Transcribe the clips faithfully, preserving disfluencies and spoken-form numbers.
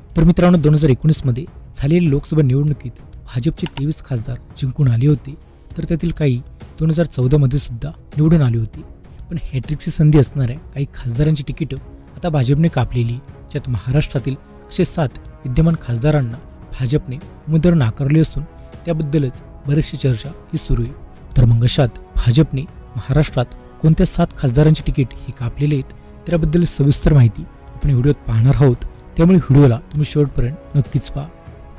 तर मित्रांनो, दोन हजार एकोणीस मध्ये झालेल्या लोकसभा निवडणुकीत भाजपचे तेवीस खासदार जिंकून आले होते, तर त्यातील काही दोन हजार चौदा मध्ये सुद्धा निवडून आले होते. पण हॅट्रिकची संधी असणाऱ्या काही खासदारांची तिकीट आता भाजपने कापलेली, ज्यात महाराष्ट्रातील असे सात विद्यमान खासदारांना भाजपने उमेदवार नाकारले असून त्याबद्दलच बरीचशी चर्चा ही सुरू आहे. तर मग अशात भाजपने महाराष्ट्रात कोणत्या सात खासदारांची तिकीट हे कापलेले आहेत त्याबद्दल सविस्तर माहिती आपण व्हिडिओत पाहणार आहोत, त्यामुळे व्हिडिओला तुम्ही शेवटपर्यंत नक्कीच पहा.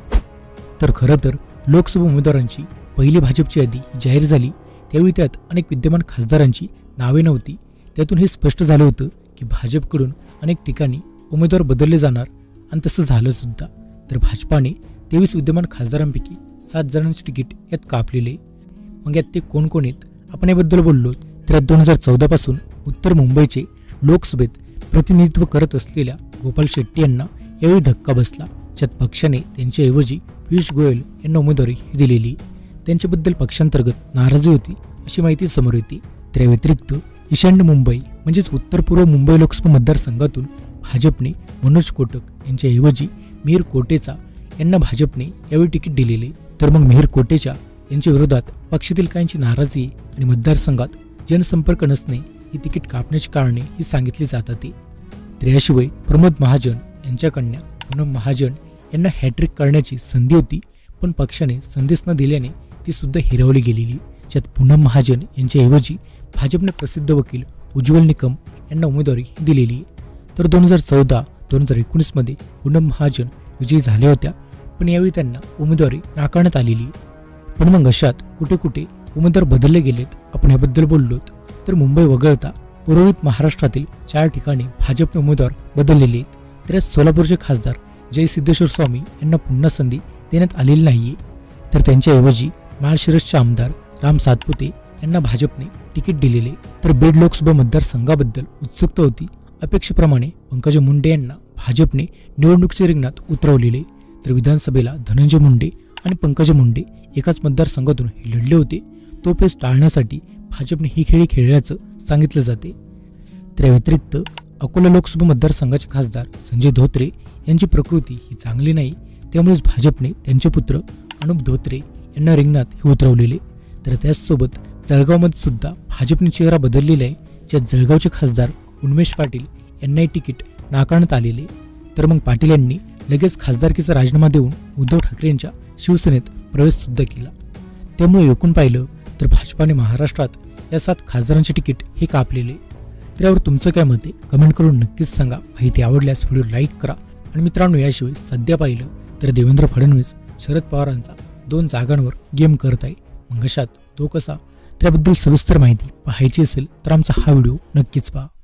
तर खरं तर लोकसभा उमेदवारांची पहिली भाजपची यादी जाहीर झाली त्यावेळी त्यात अनेक विद्यमान खासदारांची नावे नव्हती. त्यातून हे स्पष्ट झालं होतं की भाजपकडून अनेक ठिकाणी उमेदवार बदलले जाणार, आणि तसं झालं सुद्धा. तर भाजपाने तेवीस विद्यमान खासदारांपैकी सात जणांचे तिकीट यात कापलेले. मग यात ते कोण कोण आहेत आपण याबद्दल बोललो तर यात दोन हजार चौदा पासून उत्तर मुंबईचे लोकसभेत प्रतिनिधित्व करत असलेल्या गोपाल शेट्टी यांना यावेळी धक्का बसला, ज्यात पक्षाने त्यांच्याऐवजी पियुष गोयल यांना उमेदवारी दिलेली. त्यांच्याबद्दल पक्षांतर्गत नाराजी होती अशी माहिती समोर येते. त्या व्यतिरिक्त ईशान्य मुंबई म्हणजेच उत्तर पूर्व मुंबई लोकसभा मतदारसंघातून भाजपने मनोज कोटक यांच्याऐवजी मिहिर कोटेचा यांना भाजपने यावेळी तिकीट दिलेले. तर मग मिहिर कोटेचा यांच्या विरोधात पक्षातील काहींची नाराजी आणि मतदारसंघात जनसंपर्क नसणे ही तिकीट कापण्याची कारणे ही सांगितली जातात. तर याशिवाय प्रमोद महाजन यांच्या कन्या पूनम महाजन यांना हॅट्रिक करण्याची संधी होती, पण पक्षाने संदेश न दिल्याने ती सुद्धा हिरावली गेलेली, ज्यात पूनम महाजन यांच्याऐवजी भाजपने प्रसिद्ध वकील उज्ज्वल निकम यांना उमेदवारी दिलेली. तर दोन हजार चौदा दोन हजार एकोणीस मध्ये पूनम महाजन विजयी झाल्या होत्या, पण यावेळी त्यांना उमेदवारी नाकारण्यात आलेली. पण मग अशात कुठे कुठे उमेदवार बदलले गेलेत आपण याबद्दल बोललोत. तर मुंबई वगळता उर्वरित महाराष्ट्रातील चार ठिकाणी भाजपने उमेदवार बदललेले आहेत. तर यात सोलापूरचे खासदार जय सिद्धेश्वर स्वामी यांना पुन्हा संधी देण्यात आलेली नाहीये, तर त्यांच्याऐवजी माळशिरसचे आमदार राम सातपुते यांना भाजपने तिकीट दिलेले. तर बीड लोकसभा मतदारसंघाबद्दल उत्सुकता होती. अपेक्षेप्रमाणे पंकजा मुंडे यांना भाजपने निवडणुकीच्या रिंगणात उतरवलेले. तर विधानसभेला धनंजय मुंडे आणि पंकजा मुंडे एकाच मतदारसंघातून हे लढले होते. तो पेच टाळण्यासाठी भाजपने ही खेळी खेळल्याचं सांगितलं जाते. त्या व्यतिरिक्त अकोला लोकसभा मतदारसंघाचे खासदार संजय धोत्रे यांची प्रकृती ही चांगली नाही, त्यामुळेच भाजपने त्यांचे पुत्र अनुप धोत्रे यांना रिंगणात हे उतरवलेले. तर त्याचसोबत जळगावमध्ये सुद्धा भाजपने चेहरा बदललेला आहे, ज्यात जळगावचे खासदार उन्मेष पाटील यांनाही तिकीट नाकारण्यात आलेले. तर मग पाटील यांनी लगेच खासदारकीचा राजीनामा देऊन उद्धव ठाकरे यांच्या शिवसेनेत प्रवेश सुद्धा केला. त्यामुळे एकूण पाहिलं तर भाजपाने महाराष्ट्रात या सात खासदारांचे तिकीट हे कापलेले. तर यावर तुमचं काय मत आहे कमेंट करून नक्कीच सांगा. माहिती आवडल्यास व्हिडिओ लाईक करा. आणि मित्रांनो, याशिवाय सध्या पाहिलं तर देवेंद्र फडणवीस शरद पवारांचा दोन जागांवर गेम करत आहे. मग अशात तो कसा त्याबद्दल सविस्तर माहिती पाहायची असेल तर आमचा हा व्हिडिओ नक्कीच पहा.